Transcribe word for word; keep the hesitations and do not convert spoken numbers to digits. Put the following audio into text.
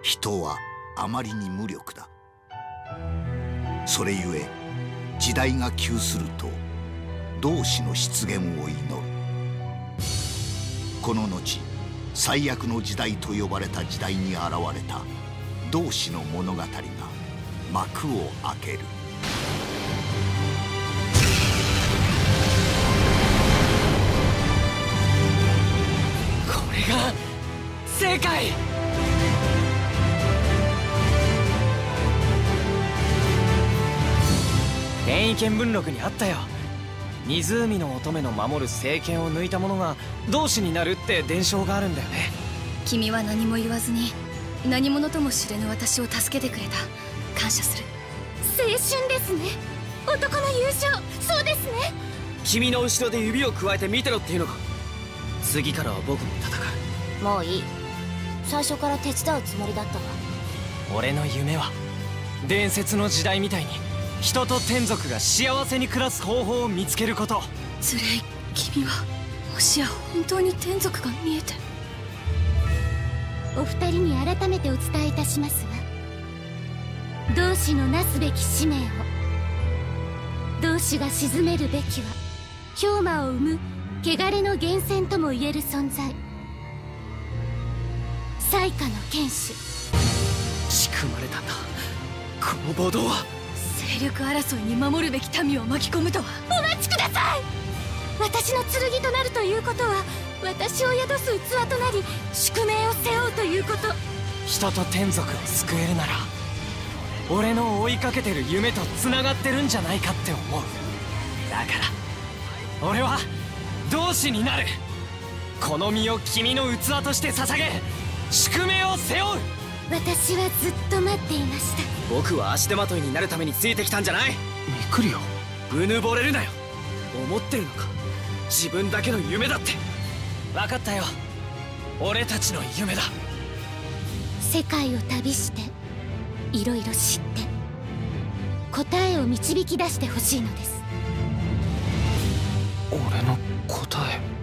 人はあまりに無力だ。それゆえ時代が急すると同志の出現を祈る。この後最悪の時代と呼ばれた時代に現れた同志の物語が幕を開ける。 これが世界。変異見聞録にあったよ。湖の乙女の守る聖剣を抜いた者が同志になるって伝承があるんだよね。 君は何も言わずに何者とも知れぬ私を助けてくれた。感謝する。 青春ですね。男の優勝。そうですね。 君の後ろで指をくわえて見てろっていうのか。次からは僕も戦う。 もういい。最初から手伝うつもりだったわ。 俺の夢は伝説の時代みたいに人と天族が幸せに暮らす方法を見つけること。 ズレイ、君はもしや本当に天族が見えて。 お二人に改めてお伝えいたしますわ。同志のなすべき使命を。同志が鎮めるべきは氷魔を生む汚れの源泉とも言える存在、彩花の剣士。 仕組まれたんだこの暴動は。 勢力争いに守るべき民を巻き込むとは。 お待ちください。私の剣となるということは私を宿す器となり宿命を背負うということ。 人と天族を救えるなら俺の追いかけてる夢とつながってるんじゃないかって思う。だから俺は同志になる。この身を君の器として捧げ宿命を背負う。 私はずっと待っていました。 僕は足手まといになるためについてきたんじゃない。 ミクリオ、 うぬぼれるなよ。思ってるのか自分だけの夢だって。分かったよ、俺たちの夢だ。 世界を旅していろいろ知って答えを導き出してほしいのです。 俺の答え。